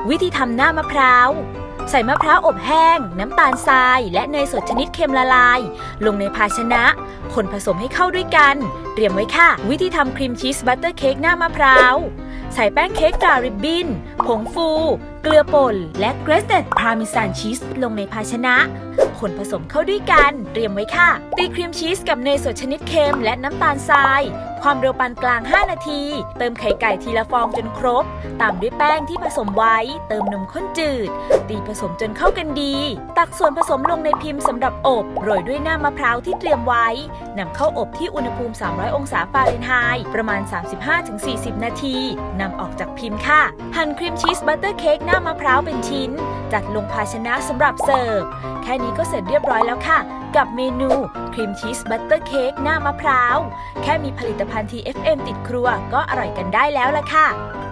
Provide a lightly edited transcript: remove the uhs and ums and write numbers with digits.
วิธีทำหน้ามะพร้าวใส่มะพร้าวอบแห้งน้ำตาลทรายและเนยสดชนิดเค็มละลายลงในภาชนะคนผสมให้เข้าด้วยกันเตรียมไว้ค่ะวิธีทำครีมชีสบัตเตอร์เค้กหน้ามะพร้าวใส่แป้งเค้กตราริบบิ้นผงฟูเกลือป่นและเกรสเต็ดพาร์เมซานชีสลงในภาชนะคนผสมเข้าด้วยกันเตรียมไว้ค่ะตีครีมชีสกับเนยสดชนิดเค็มและน้ำตาลทรายความเร็วปานกลาง5นาทีเติมไข่ไก่ทีละฟองจนครบตามด้วยแป้งที่ผสมไว้เติมนมข้นจืดตีผสมจนเข้ากันดีตักส่วนผสมลงในพิมพ์สำหรับอบโรยด้วยน้ำมะพร้าวที่เตรียมไว้นำเข้าอบที่อุณหภูมิ300องศาฟาเรนไฮต์ประมาณ 35-40 นาทีนำออกจากพิมพ์ค่ะหั่นครีมชีสบัตเตอร์เค้กหน้ามะพร้าวเป็นชิ้นจัดลงภาชนะสำหรับเสิร์ฟแค่นี้ก็เสร็จเรียบร้อยแล้วค่ะกับเมนูครีมชีสบัตเตอร์เค้กหน้ามะพร้าวแค่มีผลิตภัณฑ์ TFM ติดครัวก็อร่อยกันได้แล้วล่ะค่ะ